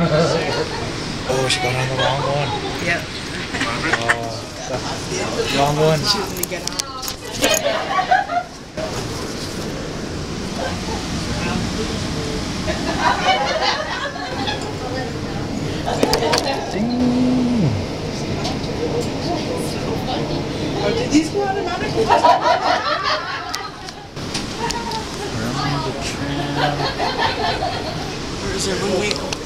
Oh, she got on the wrong one. Yep. Oh, wrong one. Choosing to get out. Oh, did these go automatically? Around the tram. Or is there one way?